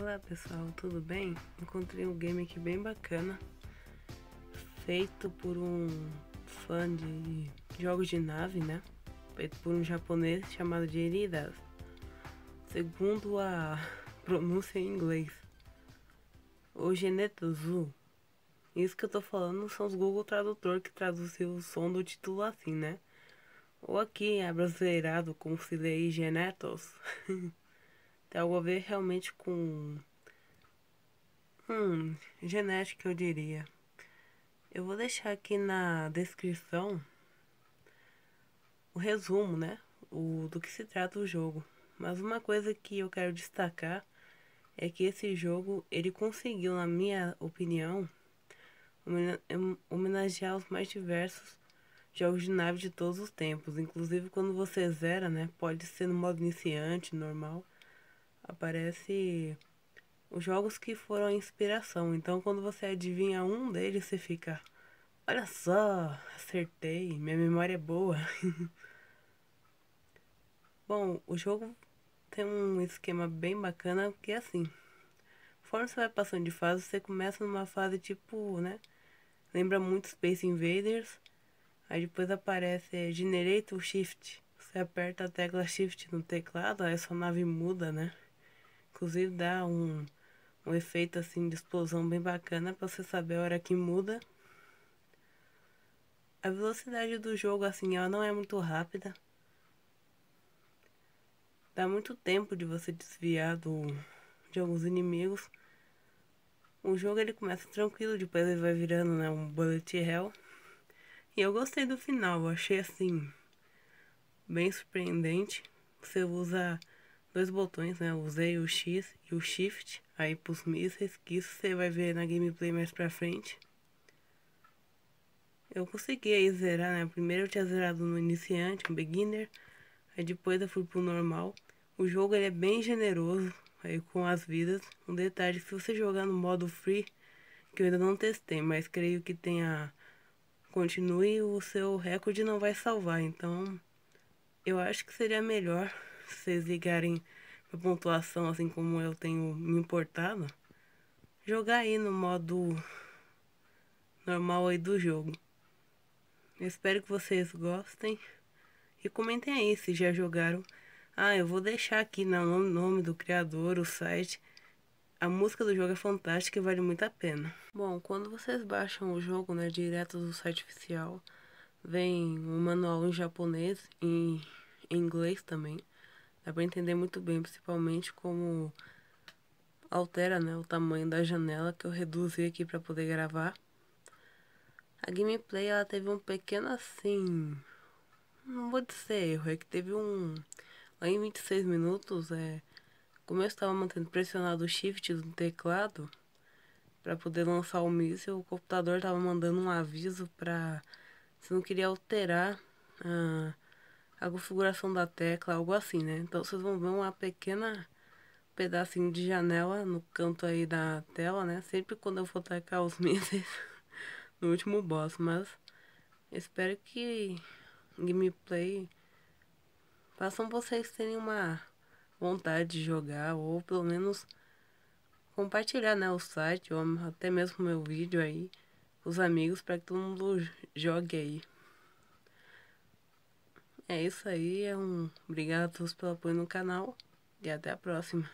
Olá pessoal, tudo bem? Encontrei um game aqui bem bacana, feito por um fã de jogos de nave, né? Feito por um japonês chamado de Eridas, segundo a pronúncia em inglês, o Genetsu. Isso que eu tô falando são os Google Tradutor que traduziu o som do título assim, né? Ou aqui, abrasileirado, como se lê aí, Genetos. Tem algo a ver realmente com genética, eu diria. Eu vou deixar aqui na descrição o resumo, né? Do que se trata o jogo. Mas uma coisa que eu quero destacar é que esse jogo, ele conseguiu, na minha opinião, homenagear os mais diversos jogos de nave de todos os tempos. Inclusive quando você zera, né? Pode ser no modo iniciante, normal. Aparece os jogos que foram a inspiração. Então quando você adivinha um deles, você fica: olha só, acertei, minha memória é boa. Bom, o jogo tem um esquema bem bacana que é assim: conforme você vai passando de fase, você começa numa fase tipo, né? Lembra muito Space Invaders. Aí depois aparece Generator Shift. Você aperta a tecla Shift no teclado, aí sua nave muda, né? Inclusive dá um efeito assim de explosão bem bacana pra você saber a hora que muda. A velocidade do jogo, assim, ela não é muito rápida. Dá muito tempo de você desviar de alguns inimigos. O jogo ele começa tranquilo, depois ele vai virando, né, um bullet hell. E eu gostei do final, eu achei assim bem surpreendente. Você usa dois botões, né? Eu usei o X e o Shift aí pros mísseis, que isso você vai ver na gameplay mais pra frente. Eu consegui aí zerar, né? Primeiro eu tinha zerado no iniciante, um beginner. Aí depois eu fui pro normal. O jogo ele é bem generoso aí com as vidas. Um detalhe, se você jogar no modo free, que eu ainda não testei, mas creio que tenha, continue, o seu recorde não vai salvar. Então eu acho que seria melhor vocês ligarem a pontuação, assim como eu tenho me importado, jogar aí no modo normal aí do jogo. Eu espero que vocês gostem e comentem aí se já jogaram. Ah, eu vou deixar aqui no nome do criador, o site. A música do jogo é fantástica e vale muito a pena. Bom, quando vocês baixam o jogo, né, direto do site oficial, vem um manual em japonês e em inglês também. Dá pra entender muito bem, principalmente como altera, né, o tamanho da janela que eu reduzi aqui pra poder gravar. A gameplay, ela teve um pequeno assim, não vou dizer erro, é que teve lá em 26 minutos, como eu estava mantendo pressionado o shift do teclado para poder lançar o míssil, o computador estava mandando um aviso para se não queria alterar a configuração da tecla, algo assim, né? Então vocês vão ver uma pequena pedacinho de janela no canto aí da tela, né? Sempre quando eu for tacar os mísseis no último boss, mas espero que gameplay façam vocês terem uma vontade de jogar, ou pelo menos compartilhar, né, o site, ou até mesmo meu vídeo aí, com os amigos, para que todo mundo jogue aí. É isso aí, obrigado a todos pelo apoio no canal, e até a próxima.